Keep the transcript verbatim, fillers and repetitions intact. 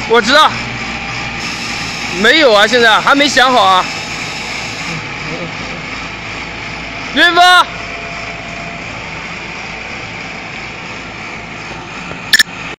我知道，没有啊，现在还没想好啊。岳峰。